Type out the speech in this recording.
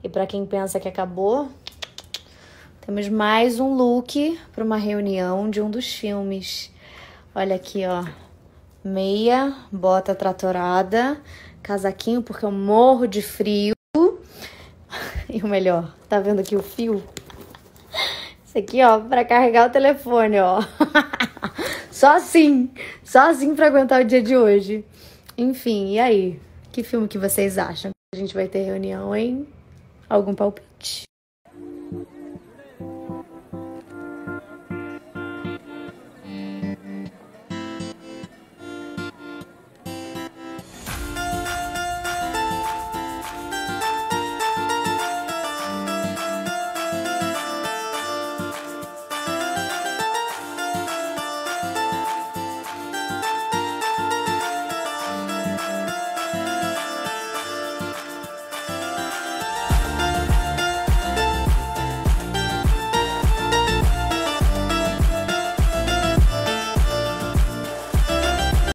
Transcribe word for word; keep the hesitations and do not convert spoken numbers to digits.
E pra quem pensa que acabou, temos mais um look para uma reunião de um dos filmes. Olha aqui, ó. Meia, bota tratorada, casaquinho porque eu morro de frio. E o melhor, tá vendo aqui o fio? Isso aqui, ó, pra carregar o telefone, ó. Só assim, só assim pra aguentar o dia de hoje. Enfim, e aí? Que filme que vocês acham? A gente vai ter reunião, hein? Algum palpite?